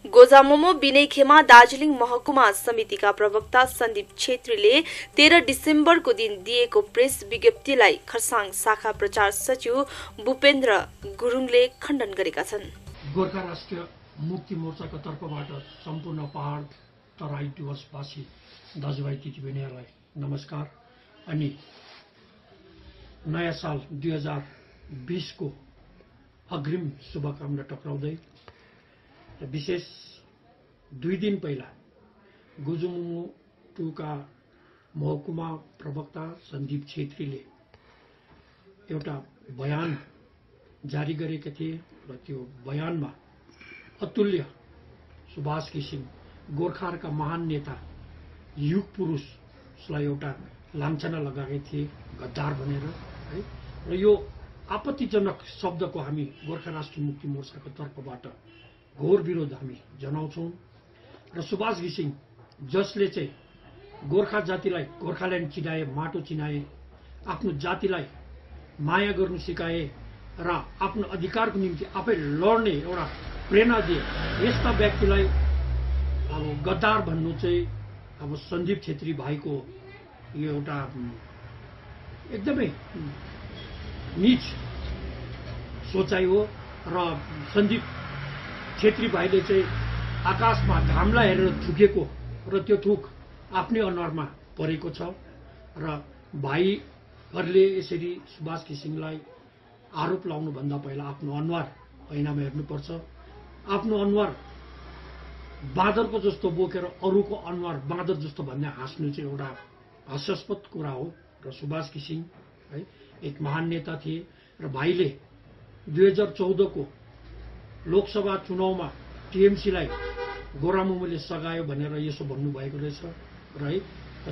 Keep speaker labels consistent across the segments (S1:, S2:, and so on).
S1: गोजामोमो विनय खेमा दार्जिलिङ महकुमा समितिका प्रवक्ता सन्दीप छेत्रीले 13 डिसेम्बरको दिन दिएको प्रेस विज्ञप्तिलाई खरसाङ शाखा प्रचार सचिव भूपेन्द्र गुरुङले खण्डन गरेका छन्।
S2: गोर्खा राष्ट्रिय मुक्ति मोर्चाको तर्फबाट सम्पूर्ण पहाड तराई डुवर्सवासी दाजुभाइ दिदीबहिनीहरूलाई नमस्कार अनि नयाँ साल 2020 को अग्रिम शुभकामना टक्राउँदै विशेष 2 दिन पहिला गोजुमोमो 2 का महकुमा प्रवक्ता सन्दीप छेत्रीले एउटा बयान जारी गरेका थिए र त्यो बयानमा अतुल्य सुभाष घिसिङ गोर्खाहरूका महान नेता युग पुरुषलाई एउटा लाञ्छना लगाएका थिए गद्दार भनेर है र यो आपत्तिजनक शब्दको हामी गोर्खा राष्ट्रिय मुक्ति मोर्चाको तर्फबाट घोर विरोध हामी जनाउँछौं र सुभाष घिसिङ जसले चाहिँ गोर्खा जातिलाई गोर्खाल्यान्ड चिनाए, माटो चिनाए, आफ्नो जातिलाई माया गर्नु सिकाए र आफ्नो अधिकारको निम्ति आफै लड्ने एउटा प्रेरणा दिए, यस्ता व्यक्तिलाई अब गद्दार भन्नु चाहिँ अब सन्दीप छेत्री भाइको यो एउटा एकदमै नीच सोचाइ हो र सन्दीप छेत्री भाइले चाहिँ आकाशमा घामलाई हेरेर थुकेको र त्यो थुक आफ्नै अनुहारमा परेको छ र भाइहरूले यसरी सुभाष घिसिङलाई आरोप लाउनु भन्दा पहिला आफ्नो अनुहार ऐनामा हेर्नुपर्छ। आफ्नो अनुहार बाँदरको जस्तो बोकेर अरूको अनुहार बाँदर जस्तो भन्ने हाँस्नु चाहिँ एउटा हास्यास्पद कुरा हो र सुभाष घिसिङ है एक महान नेता थिए र भाइले 2014 को लोकसभा चुनावमा टीएमसीलाई गोरामुमोले सगायो भनेर यसो भन्नुभएको रहेछ र है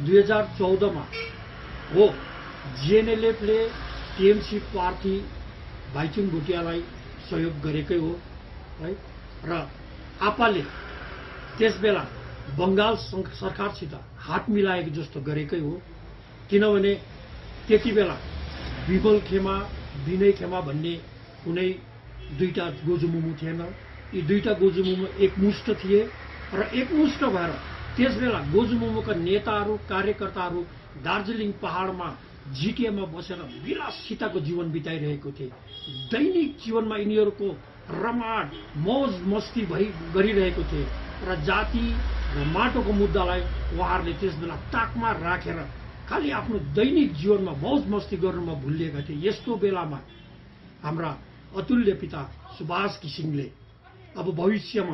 S2: 2014 मा हो जीएनएलएफले टीएमसी प्रार्थी भाइचुङ भुटियालाई सहयोग गरेकै हो है र आपाले त्यसबेला बंगाल सरकारसित हात मिलाएको जस्तो गरेकै हो किनभने त्यतिबेला विमल खेमा, विनय खेमा भन्ने कुनै दुईटा गोजुमोमो थिएन। यी दुईटा गोजुमोमो एकमुष्ट थिए र एकमुष्ट भएर त्यसबेला गोजुमोमोका नेताहरू, कार्यकर्ताहरू दार्जिलिङ पहाडमा जिटिएमा बसेर विलासिताको जीवन बिताइरहेको थिए। दैनिक जीवनमा यिनीहरूको रमाड मौज मस्ती गरिरहेको थिए र जाति र माटोको मुद्दालाई उहाँहरूले त्यसबेला ताकमा राखेर खालि आफ्नो दैनिक जीवनमा मौज मस्ती गर्नुमा भुलिएका थिए। यस्तो बेलामा हाम्रा अतुल्य पिता सुभाष घिसिङले अब भविष्यमा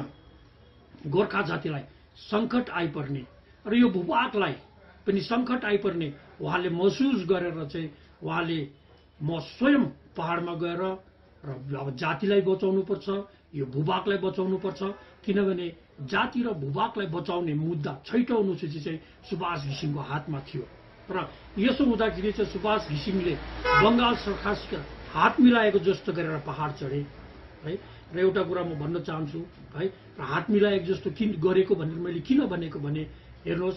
S2: गोर्खा जातिलाई संकट आइपर्ने र यो भूभागलाई पनि संकट आइपर्ने उहाँले महसुस गरेर चाहिँ उहाँले म स्वयं पहाडमा गएर र अब जातिलाई बचाउनु पर्छ, यो भूभागलाई बचाउनु पर्छ किनभने जाति र भूभागलाई बचाउने मुद्दा छैटौं अनुसूची चाहिँ सुभाष घिसिङको हातमा थियो र यसो हुँदाखेरि चाहिँ सुभाष घिसिङले बंगाल सरकारसित हात मिलाएको जस्तो गरेर पहाड चढे है र एउटा कुरा म भन्न चाहन्छु है र हात मिलाएको जस्तो किन गरेको भनेर मैले किन भनेको भने हेर्नुहोस्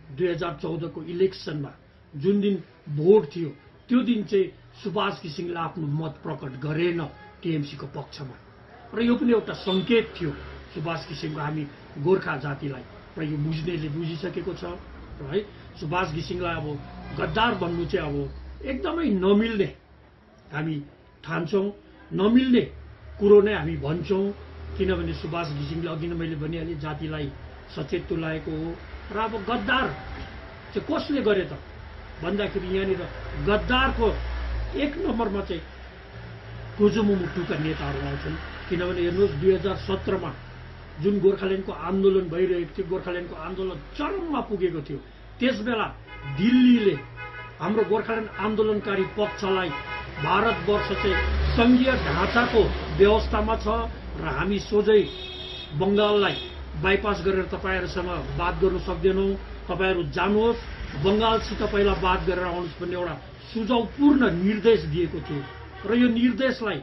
S2: 2014 को इलेक्सनमा जुन दिन भोट थियो त्यो दिन चाहिँ सुभाष घिसिङले आफ्नो मत प्रकट गरेन टीएमसी को पक्षमा र यो पनि एउटा संकेत थियो सुभाष घिसिङको हामी गोर्खा जातिलाई र यो बुझ्नेले बुझिसकेको छ र है सुभाष घिसिङलाई अब गद्दार भन्नु चाहिँ अब एकदमै नमिल्ने हामी ठान्छौं, नमिल्ने कुरो नै हामी भन्छौं किनभने सुभाष घिसिङले अघि नै मैले भनिहालेँ जातिलाई सचेत तुल्याएको हो र अब गद्दार चाहिँ कसले गरे त भन्दाखेरि यहाँनिर गद्दारको एक नम्बरमा चाहिँ गोजुमोमो 2 का नेताहरू आउँछन् किनभने हेर्नुहोस् 2017 मा जुन गोर्खाल्यान्डको आन्दोलन भइरहेको थियो, गोर्खाल्यान्डको आन्दोलन चरममा पुगेको थियो, त्यसबेला दिल्लीले हाम्रो गोर्खाल्यान्ड आन्दोलनकारी पक्षलाई भारतवर्ष चाहिँ संघीय ढाँचाको व्यवस्थामा छ र हामी सोझै बंगाललाई बाइपास गरेर तपाईहरुसँग बात गर्न सक्दैनौं, तपाईहरु जानुहोस् बंगालसित पहिला बात गरेर आउनुहोस् भन्ने एउटा सुझावपूर्ण निर्देश दिएको थियो र यो निर्देशलाई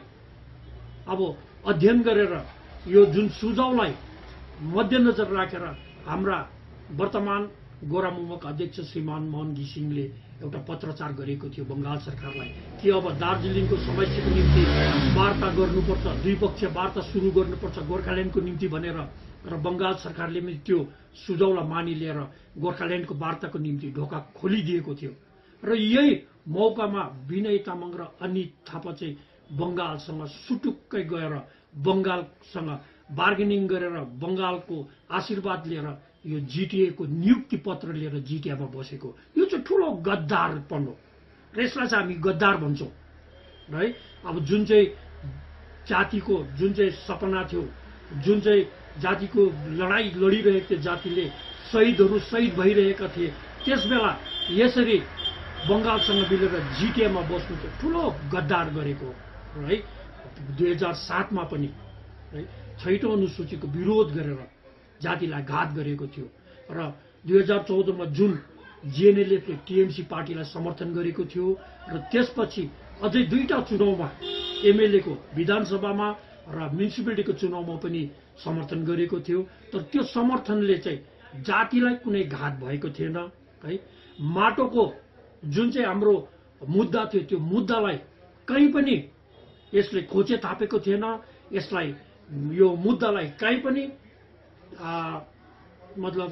S2: अब अध्ययन गरेर यो जुन सुझावलाई मध्यनजर राखेर हाम्रा वर्तमान गोरामुमोका अध्यक्ष श्रीमान मोहन घिसिङले एउटा पत्रचार गरेको थियो बंगाल सरकारलाई कि अब दार्जिलिङको समस्याको निम्ति वार्ता गर्नुपर्छ, द्विपक्षीय वार्ता सुरु गर्नुपर्छ गोर्खाल्यान्डको निम्ति भनेर र बंगाल सरकारले पनि त्यो सुझाउलाई मानिलिएर गोर्खाल्यान्डको वार्ताको निम्ति ढोका खोलिदिएको थियो र यही मौकामा विनय तामाङ र अनित थापा चाहिँ बंगालसँग सुटुक्कै गएर बंगालसँग बार्गेनिङ गरेर बंगालको आशीर्वाद लिएर यो जिटिएको नियुक्ति पत्र लिएर जिटिएमा बसेको यो चाहिँ ठूलो गद्दारपन हो र यसलाई चाहिँ हामी गद्दार भन्छौँ है। अब जुन चाहिँ जातिको जुन चाहिँ सपना थियो, जुन चाहिँ जातिको लडाई लडिरहेको थियो, जातिले शहीदहरू शहीद भइरहेका थिए, त्यस बेला यसरी बंगालसँग मिलेर जिटिएमा बस्नु चाहिँ ठूलो गद्दार गरेको है। 2007मा पनि है 6औं अनुसूचीको विरोध गरेर जातिलाई घात गरेको थियो र 2014मा जुन जिएनएलएफले टिएमसी पार्टीलाई समर्थन गरेको थियो र त्यसपछि अझै 2टा चुनावमा एमएलएको विधानसभामा र म्युनिसिपालिटीको चुनावमा पनि समर्थन गरेको थियो। तर त्यो समर्थनले चाहिँ जातिलाई कुनै घात भएको थिएन है। माटोको जुन चाहिँ हाम्रो मुद्दा थियो त्यो मुद्दालाई कहीँ पनि यसले खोचे थापेको थिएन। यसलाई यो मुद्दालाई कहीँ पनि मतलब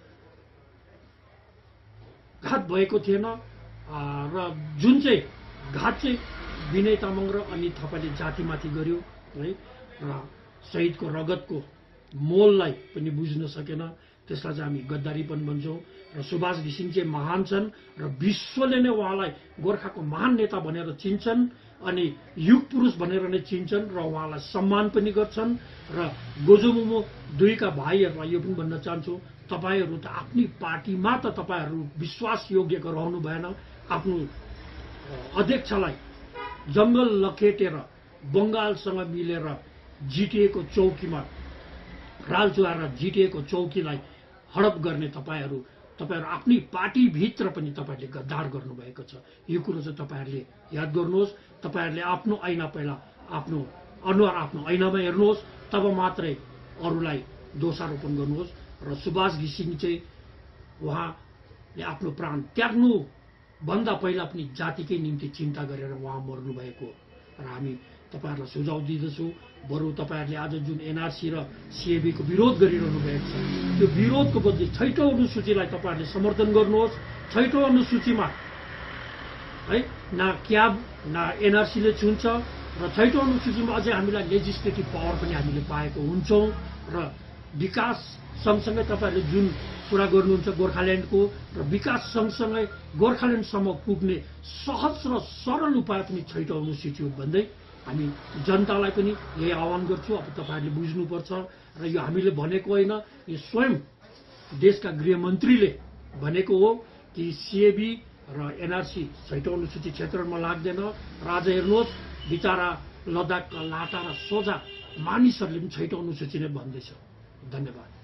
S2: घात भएको थिएन र जुन चाहिँ घात चाहिँ विनय तामाङ र अनित थापाले जातिमाथि गर्यो है र शहीदको रगतको मोललाई पनि बुझ्न सकेन, त्यसलाई चाहिँ हामी गद्दारी पनि भन्छौँ। र सुभाष घिसिङ चाहिँ महान छन् र विश्वले नै उहाँलाई गोर्खाको महान नेता भनेर चिन्छन् अनि युग पुरुष भनेर नै चिन्छन् र उहाँलाई सम्मान पनि गर्छन्। र गोजोमुमो दुईका भाइहरूलाई यो पनि भन्न चाहन्छु, तपाईहरू त आफ्नै पार्टीमा त तपाईहरू विश्वास योग्यको रहनु भएन। आफ्नो अध्यक्षलाई जंगल लखेटेर बंगालसँग मिलेर जिटिएको चौकीमा रालचुहार जिटिएको चौकीलाई हडप गर्ने तपाईहरू आफ्नै पार्टीभित्र पनि तपाईहरूले गद्दार गर्नुभएको छ। यो कुरो चाहिँ तपाईहरूले याद गर्नुहोस्। तपाईहरूले आफ्नो ऐना पहिला आफ्नो अनुहार आफ्नो ऐनामा हेर्नुहोस्, तब मात्रै अरूलाई दोषारोपण गर्नुहोस्। र सुभाष घिसिङ चाहिँ उहाँले आफ्नो प्राण त्याग्नु भन्दा पहिला पनि जातिकै निम्ति चिन्ता गरेर उहाँ मर्नु भएको र हामी तपाईहरूलाई सुझाव दिँदछौँ। बरु तपाईहरूले आज जुन एनआरसी र सिएबीको विरोध गरिरहनु भएको छ त्यो विरोधको बदली 6औं अनुसूचीलाई तपाईहरूले समर्थन गर्नुहोस्। 6औं अनुसूचीमा है न क्याब न एनआरसीले छुन्छ र 6औं अनुसूचीमा अझै हामीलाई लेजिस्लेटिभ पावर पनि हामीले पाएको हुन्छौँ र विकास सँगसँगै तपाईहरूले जुन कुरा गर्नुहुन्छ गोर्खाल्यान्डको र विकास सँगसँगै गोर्खाल्यान्डसम्म पुग्ने सहज र सरल उपाय पनि 6औं अनुसूची हो भन्दै हामी जनतालाई पनि यही आह्वान गर्छु। अब तपाईहरूले बुझ्नुपर्छ र यो हामीले भनेको होइन, यो स्वयं देशका गृहमन्त्रीले भनेको हो कि सिएबी र एनआरसी 6औं अनुसूची क्षेत्रमा लाग्दैन। र आज हेर्नुहोस् बिचारा लद्दाखका लाटा र सोझा मानिसहरूले पनि 6औं अनुसूची नै भन्दैछ। धन्यवाद।